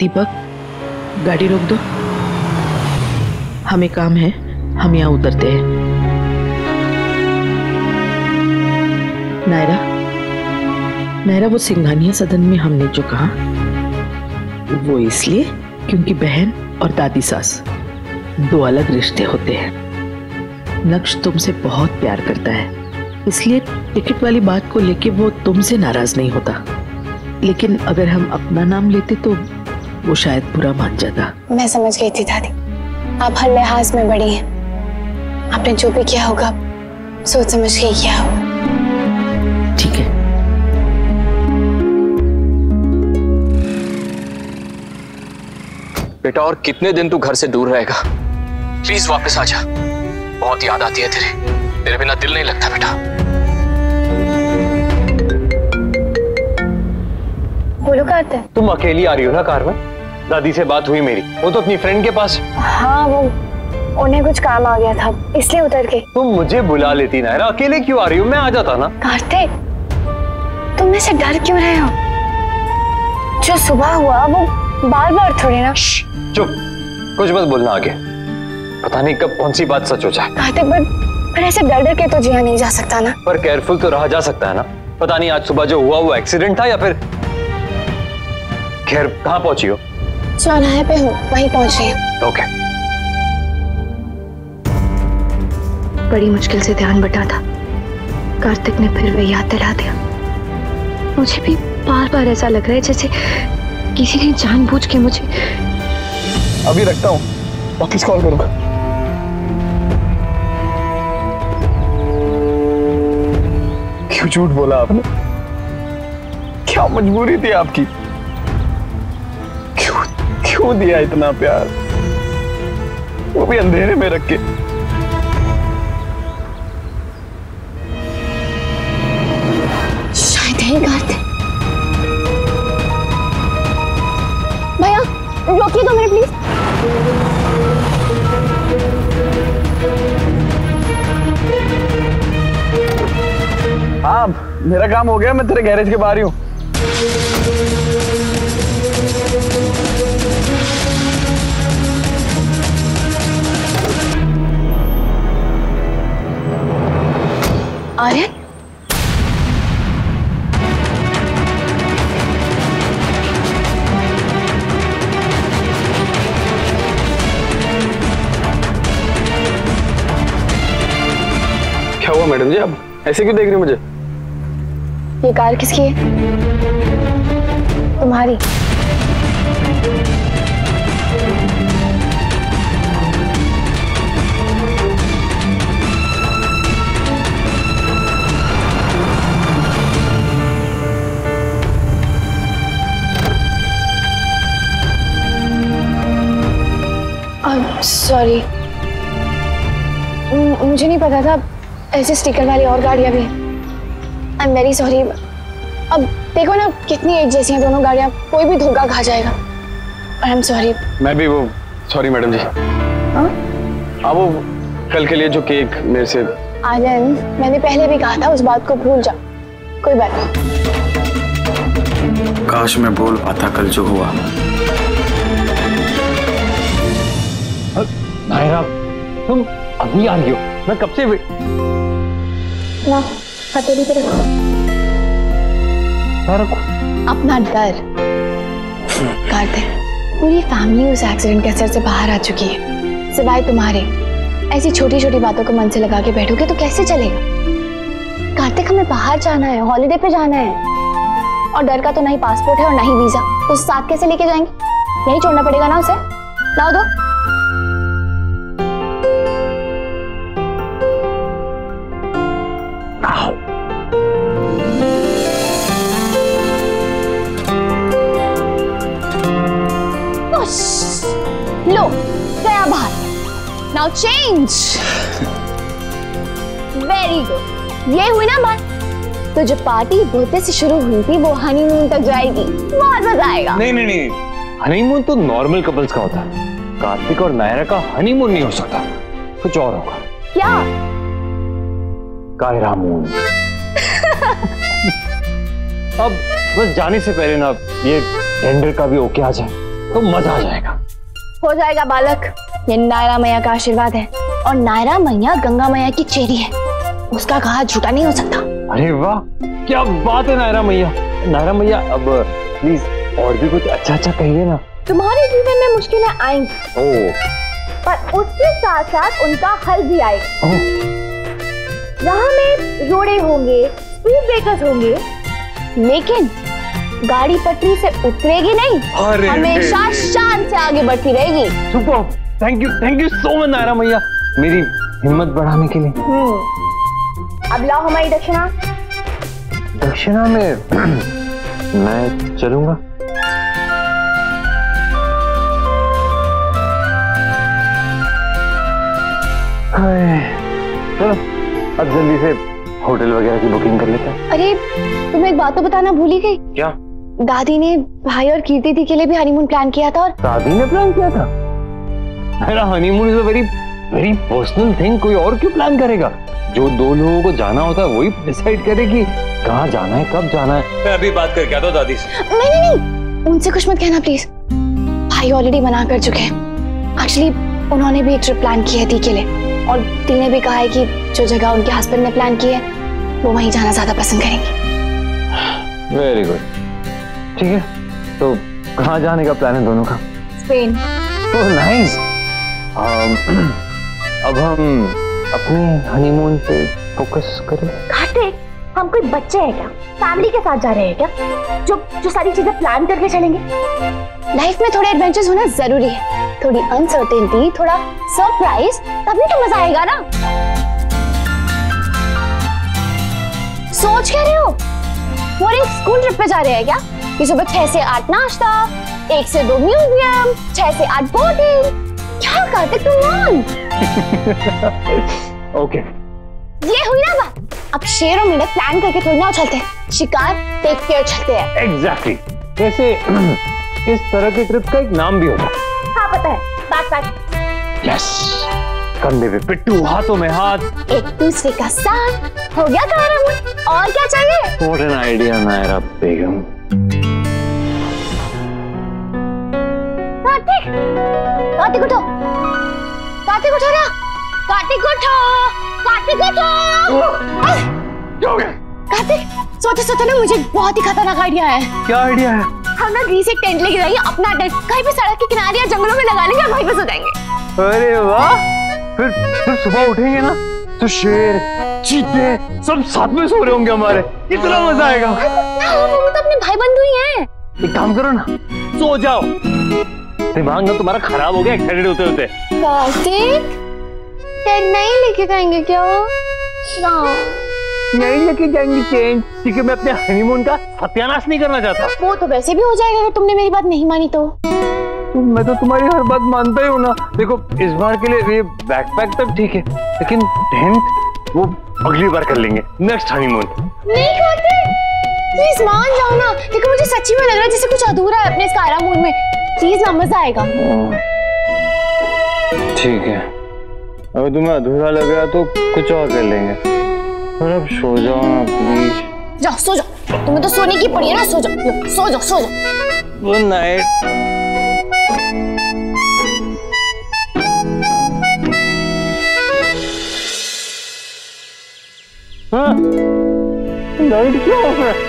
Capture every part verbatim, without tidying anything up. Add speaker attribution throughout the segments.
Speaker 1: दीपक, गाड़ी रोक दो, हमें काम है, हम यहाँ उतरते हैं। नायरा, नायरा वो सिंघानिया सदन में हमने जो कहा वो इसलिए क्योंकि बहन और दादी सास दो अलग रिश्ते होते हैं। नक्श तुमसे बहुत प्यार करता है, इसलिए टिकट वाली बात को लेके वो तुमसे नाराज नहीं होता, लेकिन अगर हम अपना नाम लेते तो वो शायद बुरा मान जाता।
Speaker 2: मैं समझ गई थी दादी, आप हर लिहाज में बड़ी हैं। आपने जो भी किया होगा सोच समझ के किया होगा।
Speaker 1: ठीक है।
Speaker 3: बेटा और कितने दिन तू घर से दूर रहेगा? प्लीज वापस आ जा, बहुत याद आती है तेरे। तेरे बिना दिल नहीं लगता बेटा।
Speaker 2: बोलो करते हैं।
Speaker 4: तुम अकेली आ रही हो ना कार में? दादी से बात हुई मेरी, वो तो अपनी फ्रेंड के पास।
Speaker 2: हाँ, वो उन्हें कुछ काम आ गया था इसलिए उतर के।
Speaker 4: तुम मुझे बुला लेती नायरा, अकेले क्यों आ रही हो? मैं आ जाता ना।
Speaker 2: कार्तिक, तुम मेरे से डर क्यों रहे हो? जो सुबह हुआ वो बार बार थोड़ी ना।
Speaker 4: चुप, कुछ मत बोलना आगे, पता नहीं कब कौन सी बात सच हो जाए।
Speaker 2: कार्तिक, पर, पर ऐसे डर डर के तो जिया नहीं जा सकता ना।
Speaker 4: पर केयरफुल तो रहा जा सकता है ना। पता नहीं आज सुबह जो हुआ वो एक्सीडेंट था या फिर। खैर, कहाँ पहुंची हो?
Speaker 2: चौराहे पे हूँ, वहीं पहुंच रही हूँ।
Speaker 4: ओके।
Speaker 2: बड़ी मुश्किल से ध्यान बटा था, कार्तिक ने फिर वही याद दिला दिया। मुझे भी बार बार ऐसा लग रहा है जैसे किसी ने जानबूझ के मुझे।
Speaker 4: अभी रखता हूँ, वापस कॉल करूंगा। क्यों झूठ बोला आपने? क्या मजबूरी थी आपकी? क्यों क्यों दिया इतना प्यार, वो भी अंधेरे में रख के?
Speaker 2: शायद यही कार्तिक। भैया रोकिए दो मिनट प्लीज।
Speaker 4: हाँ, मेरा काम हो गया, मैं तेरे गैरेज के बाहर ही हूँ।
Speaker 2: आर्यन,
Speaker 4: क्या हुआ मैडम जी, आप ऐसे क्यों देख रहे हो मुझे?
Speaker 2: ये कार किसकी है? तुम्हारी? सॉरी, मुझे नहीं पता था ऐसे स्टिकर वाली और गाड़ियां भी हैं। I am very sorry. अब देखो ना कितनी एक जैसी हैं दोनों गाड़ियां, कोई भी धोखा खा जाएगा। I am sorry.
Speaker 4: मैं भी वो सॉरी मैडम जी।
Speaker 2: हाँ?
Speaker 4: हाँ, वो कल के लिए जो केक मेरे से।
Speaker 2: आर्यन, मैंने पहले भी कहा था उस बात को भूल जा, कोई बात नहीं।
Speaker 3: काश मैं बोल पाता कल जो हुआ।
Speaker 4: नायरा, तुम अभी आ रही हो? मैं कब से।
Speaker 2: ना, हथेली पे रखो।
Speaker 4: रखो
Speaker 2: अपना डर। कार्तिक, पूरी फैमिली उस एक्सीडेंट के असर से बाहर आ चुकी है, सिवाय तुम्हारे। ऐसी छोटी छोटी बातों को मन से लगा के बैठोगे तो कैसे चलेगा? कार्तिक, हमें बाहर जाना है, हॉलिडे पे जाना है, और डर का तो ना ही पासपोर्ट है और ना ही वीजा, तो साथ कैसे लेके जाएंगे? यही छोड़ना पड़ेगा ना उसे। लाओ दो। लो, गया बाहर। Now change. वेरी गुड, ये हुई ना बात। तो जो पार्टी बर्थडे से शुरू हुई थी वो हनीमून तक जाएगी, मजा आएगा।
Speaker 4: नहीं नहीं नहीं, हनीमून तो नॉर्मल कपल्स का होता है। कार्तिक और नायरा का हनीमून नहीं हो सकता, कुछ और होगा।
Speaker 2: क्या?
Speaker 4: कायरामून। अब बस जाने से पहले ना ये टेंडर का भी ओके आ जाए, तो मजा आ जाएगा।
Speaker 2: हो जाएगा बालक, ये नायरा मैया का आशीर्वाद है और नायरा मैया गंगा मैया की चेरी है, उसका कहा झूठा नहीं हो सकता।
Speaker 4: अरे वाह, क्या बात है नायरा मैया। नायरा मैया अब प्लीज और भी कुछ अच्छा अच्छा कहिए ना।
Speaker 2: तुम्हारे जीवन में मुश्किलें आएंगी,
Speaker 4: ओह,
Speaker 2: पर उसके साथ साथ उनका हल भी आएगा। राह में रोड़े होंगे, स्पीड ब्रेकर्स होंगे, लेकिन गाड़ी पटरी से उतरेगी नहीं, हमेशा शान से आगे बढ़ती रहेगी।
Speaker 4: Super, thank you thank you so much Naira मैया, मेरी हिम्मत बढ़ाने के लिए।
Speaker 2: हम्म, अब लाओ हमारी दक्षिणा।
Speaker 4: दक्षिणा में मैं चलूंगा। चलो अब जल्दी से होटल वगैरह की बुकिंग कर लेते हैं।
Speaker 2: अरे तुम एक बात तो बताना भूल ही गई।
Speaker 4: क्या?
Speaker 2: दादी ने भाई और कीर्ति दी के लिए भी हनीमून प्लान किया था। और
Speaker 4: दादी ने प्लान किया था? मेरा honeymoon is a very very personal thing, कोई और क्यों प्लान करेगा? जो दो लोगों को जाना होता है वही डिसाइड करे कि कहाँ जाना है, कब जाना है। मैं अभी बात करके आता हूँ दादी से।
Speaker 2: नहीं नहीं नहीं, उनसे कुछ मत कहना प्लीज, भाई ऑलरेडी मना कर चुके हैं। एक्चुअली उन्होंने भी एक ट्रिप प्लान की है दी के लिए, और दी ने भी कहा है कि जो जगह उनके हस्बैंड ने प्लान की है वो वहीं जाना ज्यादा पसंद करेंगी।
Speaker 4: वेरी गुड, ठीक है, तो कहाँ जाने का प्लान है दोनों का?
Speaker 2: स्पेन।
Speaker 4: Oh nice. अब हम अपने हनीमून पे फोकस करें।
Speaker 2: कार्तिक, हम कोई बच्चे हैं क्या? फैमिली के साथ जा रहे हैं क्या, जो जो सारी चीजें प्लान करके चलेंगे? लाइफ में थोड़े एडवेंचर्स होना जरूरी है, थोड़ी अनसर्टेनिटी, थोड़ा सरप्राइज, तभी तो मजा आएगा ना। सोच क्या रहे हो? वो एक स्कूल ट्रिप पे जा रहे हैं क्या? कि सुबह छह से आठ नाश्ता, एक से दो म्यूजियम, छह से आठ बोटिंग। क्या कार्तिक तुम मान?
Speaker 4: ओके,
Speaker 2: ये हुई ना बात। अब शेरों में प्लान करके थोड़ी ना उछलते हैं, शिकार टेक केयर चलते हैं।
Speaker 4: एग्जैक्टली, वैसे इस तरह की ट्रिप का एक नाम भी होता है।
Speaker 2: हाँ पता है, बैकपैक।
Speaker 4: यस, कंधे पे पिट्ठू, हाथों में हाथ,
Speaker 2: एक दूसरे का साथ, हो गया कार्तिक, और क्या चाहिए?
Speaker 4: What an idea नायरा बेगम।
Speaker 2: कार्तिक, कार्तिक उठो, कार्तिक उठो ना, कार्तिक उठो, कार्तिक उठो।
Speaker 4: क्या हो गया?
Speaker 2: कार्तिक, सोते सोते ना मुझे बहुत ही खतरनाक आइडिया है।
Speaker 4: क्या आइडिया है?
Speaker 2: हम ना ग्रीस एक टेंट लेके जाएंगे, अपना टेंट कहीं भी सड़क के किनारे या जंगलों में लगा लेंगे और वहीं पे सो जाएंगे।
Speaker 4: अरे वाह, फिर फिर सुबह उठेंगे ना तो शेर, चीते सब साथ में सो रहे होंगे हमारे, कितना मजा आएगा।
Speaker 2: हम तो अपने भाई बंधु ही हैं।
Speaker 4: एक काम करो ना, सो जाओ, दिमाग ना तुम्हारा खराब हो गया एक्साइटेड होते होते।
Speaker 2: कार्तिक, टेंट नहीं लेके जाएंगे क्या? ना
Speaker 4: नहीं लेके जाएंगे टेंट, क्योंकि मैं अपने हनीमून का सत्यानाश नहीं करना चाहता।
Speaker 2: वो तो वैसे भी हो जाएगा अगर तुमने मेरी बात नहीं मानी तो।
Speaker 4: मैं तो तुम्हारी हर बात मानता ही हूँ ना। देखो इस बार के लिए ये बैकपैक तक ठीक है, लेकिन टेंट वो अगली बार कर लेंगे, नेक्स्ट हनीमून।
Speaker 2: नहीं कार्तिक, प्लीज मान जाओ ना। देखो मुझे सच्ची में लग रहा है जैसे कुछ अधूरा है अपने इस कायरा मूड में। प्लीज ना, मजा आएगा।
Speaker 4: ठीक है, अगर तुम्हें अधूरा लग रहा तो कुछ और कर लेंगे, पर अब सो जाओ ना प्लीज।
Speaker 2: जाओ सो जाओ, तुम्हें तो सोने की पड़ी है ना, सो जाओ, लो, सो जाओ सो जाओ।
Speaker 4: Good night. हाँ, लाइट क्यों ऑफ है?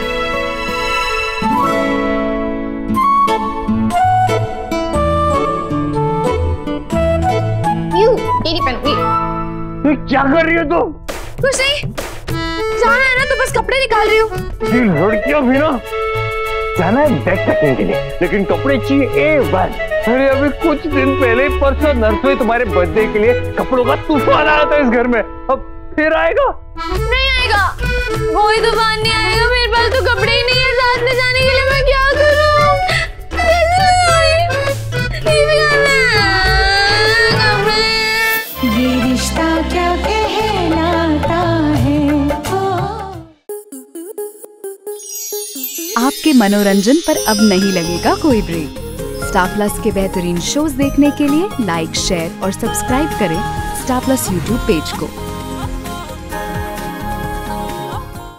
Speaker 2: यू, तेरी पेन,
Speaker 4: ये क्या कर रही हो तुम?
Speaker 2: कुछ नहीं, जाना है ना तो बस कपड़े निकाल रही हूँ।
Speaker 4: ये लड़कियां भी ना, जाना है बैग पैकिंग के लिए, लेकिन कपड़े चाहिए एक बार। अरे अभी कुछ दिन पहले परसों नर्सरी तुम्हारे बर्थडे के लिए कपड़ों का तूफान आया था इस घर में, अब फिर आएगा?
Speaker 2: नहीं आएगा, कोई तूफान नहीं आएगा। मेरे पास तो कपड़े ही नहीं है साथ में जाने के लिए, मैं क्या करूं?
Speaker 5: ये रिश्ता क्या कहलाता है। आपके मनोरंजन पर अब नहीं लगेगा कोई ब्रेक। स्टार प्लस के बेहतरीन शोज देखने के लिए लाइक, शेयर और सब्सक्राइब करें स्टार प्लस यूट्यूब पेज को।